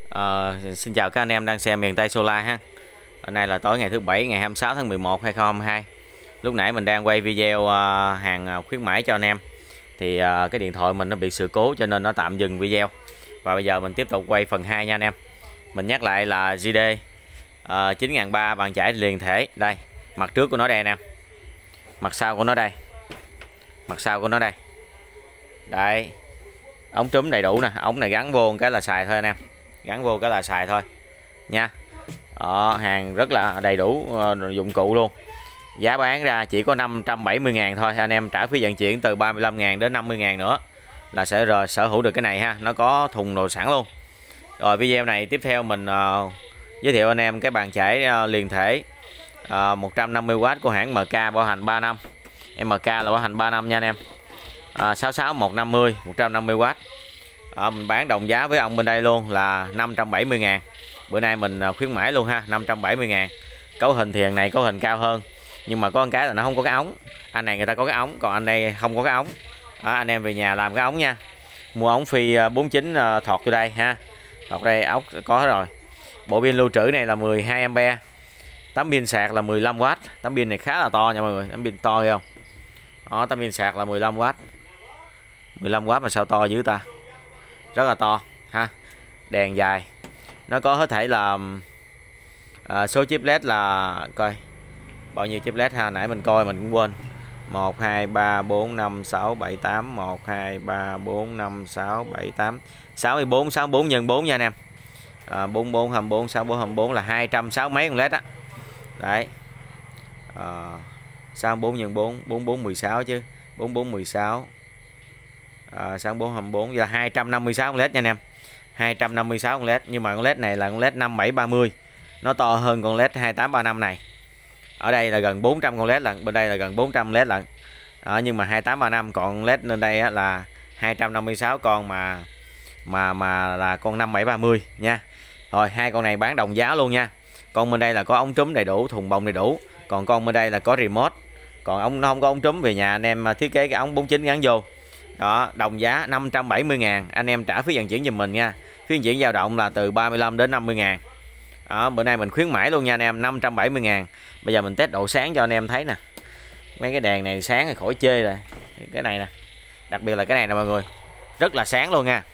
Xin chào các anh em đang xem miền Tây Solar ha. Hôm nay là tối ngày thứ Bảy, ngày 26 tháng 11 2022. Lúc nãy mình đang quay video hàng khuyến mãi cho anh em. Thì cái điện thoại mình nó bị sự cố cho nên nó tạm dừng video. Và bây giờ mình tiếp tục quay phần 2 nha anh em. Mình nhắc lại là JD 9300 bàn chải liền thể. Đây, mặt trước của nó đây anh em. Mặt sau của nó đây. Mặt sau của nó đây. Đây. Ống trúm đầy đủ nè, ống này gắn vô cái là xài thôi anh em. Gắn vô cái là xài thôi nha. Hàng rất là đầy đủ dụng cụ luôn. Giá bán ra chỉ có 570.000 thôi. Anh em trả phí vận chuyển từ 35.000 đến 50.000 nữa là sẽ sở hữu được cái này ha. Nó có thùng đồ sẵn luôn. Rồi video này tiếp theo mình giới thiệu anh em cái bàn chải liền thể 150W của hãng MK bảo hành 3 năm. MK là bảo hành 3 năm nha anh em. 66150 150W. Mình bán đồng giá với ông bên đây luôn là 570.000. Bữa nay mình khuyến mãi luôn ha, 570.000. Cấu hình thì này cấu hình cao hơn, nhưng mà có một cái là nó không có cái ống. Anh này người ta có cái ống, còn anh đây không có cái ống. Anh em về nhà làm cái ống nha. Mua ống phi 49 thọt vô đây ha. Thọt đây ốc có rồi. Bộ pin lưu trữ này là 12A. Tấm pin sạc là 15W. Tấm pin này khá là to nha mọi người, tấm pin to không? Đó, tấm pin sạc là 15W. 15W mà sao to dữ ta? Rất là to ha. Đèn dài. Nó có thể là số chip led là coi bao nhiêu chip led ha, nãy mình coi mình cũng quên. 1 2 3 4 5 6 7 8 1 2 3 4 5 6 7 8 64 64 nhân 4 nha anh em. 44 24 64 24 là 260 mấy con led á. Đấy. 64 nhân 4 44 16 chứ. 44 16. 64 24 là 256 con led nha anh em. 256 con led, nhưng mà con led này là con led 5730. Nó to hơn con led 2835 này. Ở đây là gần 400 con led lận, bên đây là gần 400 led lận. Nhưng mà 2835 còn led lên đây á, là 256 con mà là con 5730 nha. Rồi hai con này bán đồng giá luôn nha. Con bên đây là có ống trúm đầy đủ, thùng bông đầy đủ. Còn con bên đây là có remote. Còn nó không có ống trúm, về nhà anh em thiết kế cái ống 49 gắn vô. Đó, đồng giá 570.000. Anh em trả phí vận chuyển giùm mình nha. Phí vận chuyển dao động là từ 35 đến 50.000. Đó, bữa nay mình khuyến mãi luôn nha anh em, 570.000. Bây giờ mình test độ sáng cho anh em thấy nè. Mấy cái đèn này sáng thì khỏi chê rồi. Cái này nè. Đặc biệt là cái này nè mọi người. Rất là sáng luôn nha.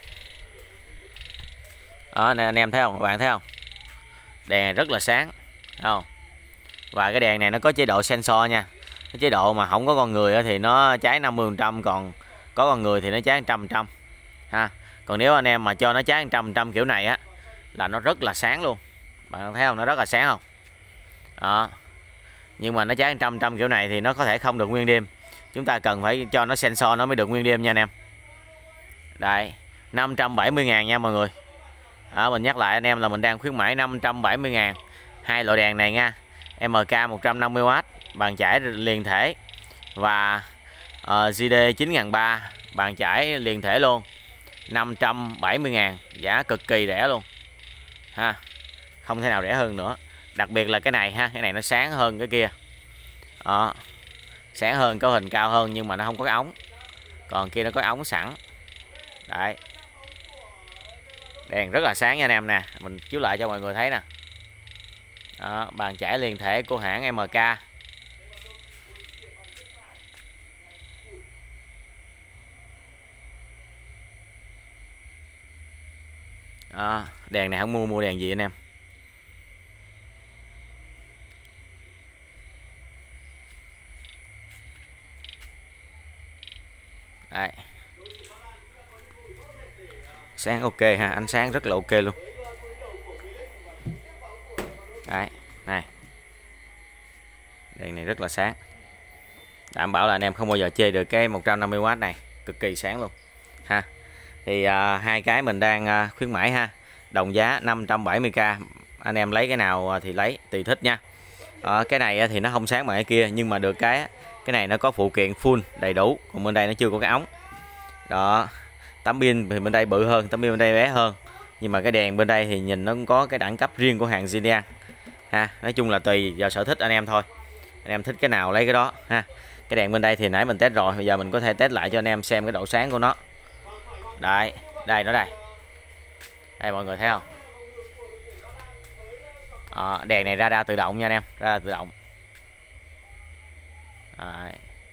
Đó, nè anh em thấy không? Các bạn thấy không? Đèn rất là sáng. Thấy không? Và cái đèn này nó có chế độ sensor nha. Cái chế độ mà không có con người thì nó cháy 50%, còn có con người thì nó cháy 100% ha. Còn nếu anh em mà cho nó cháy 100% kiểu này á là nó rất là sáng luôn. Bạn thấy không? Nó rất là sáng không? Đó. Nhưng mà nó cháy 100% kiểu này thì nó có thể không được nguyên đêm. Chúng ta cần phải cho nó sensor nó mới được nguyên đêm nha anh em. Đây, 570.000 nha mọi người. Mình nhắc lại anh em là mình đang khuyến mãi 570.000. Hai loại đèn này nha. MK 150W bàn chải liền thể và JD 9300 bàn chải liền thể luôn. 570.000, giá cực kỳ rẻ luôn ha, không thể nào rẻ hơn nữa. Đặc biệt là cái này ha, cái này nó sáng hơn cái kia. Sáng hơn, cấu hình cao hơn, nhưng mà nó không có cái ống. Còn kia nó có ống sẵn. Đấy. Đèn rất là sáng nha anh em nè, mình chiếu lại cho mọi người thấy nè. Đó, bàn chải liền thể của hãng MK. Đèn này không mua đèn gì anh em. Đây. Sáng ok ha, ánh sáng rất là ok luôn. Đấy, này. Đèn này rất là sáng. Đảm bảo là anh em không bao giờ chê được cái 150W này, cực kỳ sáng luôn ha. Thì hai cái mình đang khuyến mãi ha. Đồng giá 570k. Anh em lấy cái nào thì lấy, tùy thích nha. Cái này thì nó không sáng bằng cái kia, nhưng mà được cái này nó có phụ kiện full đầy đủ, còn bên đây nó chưa có cái ống. Đó. Tấm pin thì bên đây bự hơn, tấm pin bên đây bé hơn. Nhưng mà cái đèn bên đây thì nhìn nó cũng có cái đẳng cấp riêng của hàng Zidane ha. Nói chung là tùy vào sở thích anh em thôi. Anh em thích cái nào lấy cái đó ha. Cái đèn bên đây thì nãy mình test rồi, bây giờ mình có thể test lại cho anh em xem cái độ sáng của nó. Đây, đây nó đây. Đây mọi người thấy không? Đèn này radar tự động nha anh em, radar tự động. Đấy.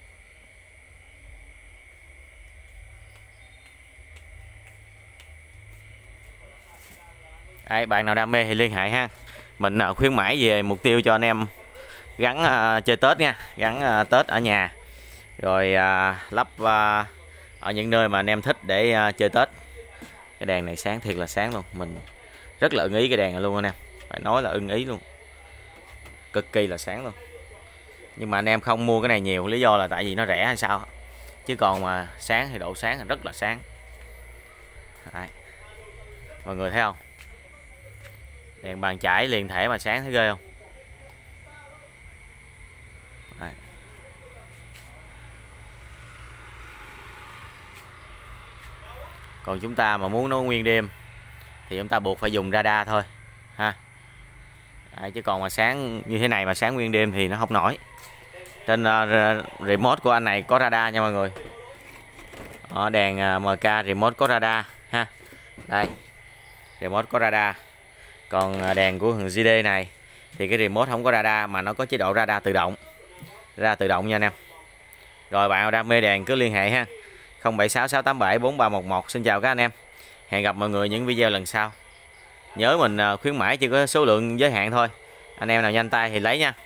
Đấy, bạn nào đam mê thì liên hệ ha. Mình khuyến mãi về mục tiêu cho anh em gắn chơi Tết nha, gắn Tết ở nhà, rồi lắp ở những nơi mà anh em thích để chơi Tết. Cái đèn này sáng thiệt là sáng luôn, mình rất là ưng ý cái đèn này luôn anh em, phải nói là ưng ý luôn, cực kỳ là sáng luôn. Nhưng mà anh em không mua cái này nhiều, lý do là tại vì nó rẻ hay sao, chứ còn mà sáng thì độ sáng thì rất là sáng. Đấy. Mọi người thấy không, đèn bàn chải liền thể mà sáng thấy ghê không. Đấy. Còn chúng ta mà muốn nó nguyên đêm thì chúng ta buộc phải dùng radar thôi ha. Đấy, chứ còn mà sáng như thế này mà sáng nguyên đêm thì nó không nổi. Trên remote của anh này có radar nha mọi người. Đèn MK remote có radar ha. Đây, remote có radar. Còn đèn của thằng JD này thì cái remote không có radar mà nó có chế độ radar tự động. Radar tự động nha anh em. Rồi bạn nào đam mê đèn cứ liên hệ ha. 0766874311. Xin chào các anh em. Hẹn gặp mọi người những video lần sau. Nhớ mình khuyến mãi chỉ có số lượng giới hạn thôi. Anh em nào nhanh tay thì lấy nha.